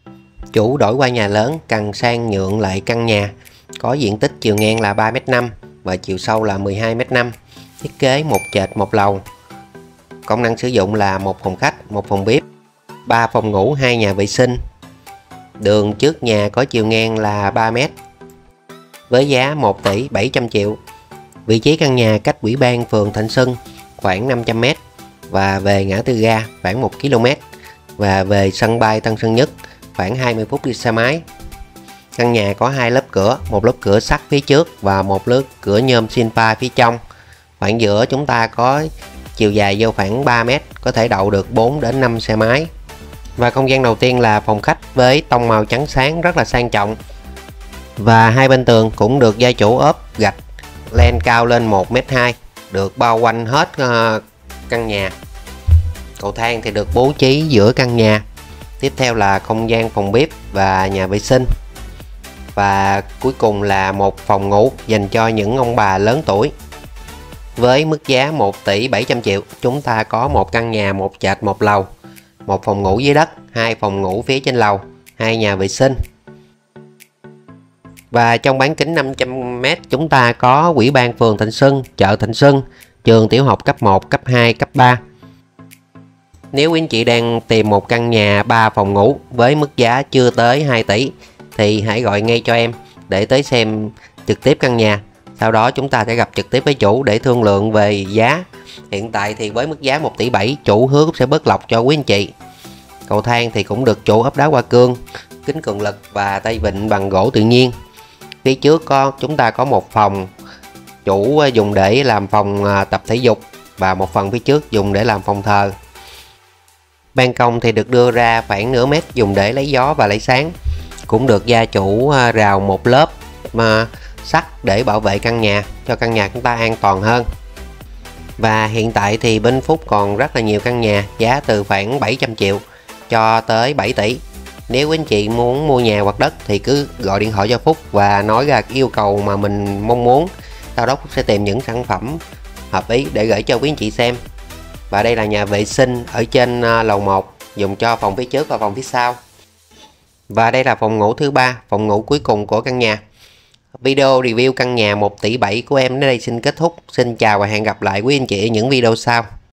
Chủ đổi qua nhà lớn cần sang nhượng lại căn nhà, có diện tích chiều ngang là 3,5 m và chiều sâu là 12,5 m, thiết kế một trệt một lầu. Công năng sử dụng là một phòng khách, một phòng bếp, 3 phòng ngủ, 2 nhà vệ sinh. Đường trước nhà có chiều ngang là 3 m, với giá 1 tỷ 700 triệu. Vị trí căn nhà cách Ủy ban phường Thạnh Xuân khoảng 500 m và về ngã tư ga khoảng 1 km và về sân bay Tân Sơn Nhất khoảng 20 phút đi xe máy. Căn nhà có 2 lớp cửa, một lớp cửa sắt phía trước và một lớp cửa nhôm Sinpa phía trong. Khoảng giữa chúng ta có chiều dài vô khoảng 3 m, có thể đậu được 4 đến 5 xe máy. Và không gian đầu tiên là phòng khách với tông màu trắng sáng rất là sang trọng. Và hai bên tường cũng được gia chủ ốp gạch len cao lên 1,2 m, được bao quanh hết căn nhà. Cầu thang thì được bố trí giữa căn nhà. Tiếp theo là không gian phòng bếp và nhà vệ sinh. Và cuối cùng là một phòng ngủ dành cho những ông bà lớn tuổi. Với mức giá 1 tỷ 700 triệu, chúng ta có một căn nhà một trệt một lầu, một phòng ngủ dưới đất, 2 phòng ngủ phía trên lầu, 2 nhà vệ sinh. Và trong bán kính 500 m chúng ta có Ủy ban phường Thạnh Xuân, chợ Thạnh Xuân, trường tiểu học cấp 1, cấp 2, cấp 3. Nếu quý anh chị đang tìm một căn nhà 3 phòng ngủ với mức giá chưa tới 2 tỷ thì hãy gọi ngay cho em để tới xem trực tiếp căn nhà. Sau đó chúng ta sẽ gặp trực tiếp với chủ để thương lượng về giá. Hiện tại thì với mức giá 1 tỷ 7, chủ hứa sẽ bớt lọc cho quý anh chị. Cầu thang thì cũng được chủ ốp đá hoa cương, kính cường lực và tay vịn bằng gỗ tự nhiên. Phía trước chúng ta có một phòng chủ dùng để làm phòng tập thể dục và một phần phía trước dùng để làm phòng thờ. Ban công thì được đưa ra khoảng nửa mét dùng để lấy gió và lấy sáng. Cũng được gia chủ rào một lớp sắt để bảo vệ căn nhà, cho căn nhà chúng ta an toàn hơn. Và hiện tại thì bên Phúc còn rất là nhiều căn nhà giá từ khoảng 700 triệu cho tới 7 tỷ. Nếu quý anh chị muốn mua nhà hoặc đất thì cứ gọi điện thoại cho Phúc và nói ra yêu cầu mà mình mong muốn. Sau đó Phúc sẽ tìm những sản phẩm hợp ý để gửi cho quý anh chị xem. Và đây là nhà vệ sinh ở trên lầu 1, dùng cho phòng phía trước và phòng phía sau. Và đây là phòng ngủ thứ 3, phòng ngủ cuối cùng của căn nhà. Video review căn nhà 1 tỷ 7 của em đến đây xin kết thúc. Xin chào và hẹn gặp lại quý anh chị ở những video sau.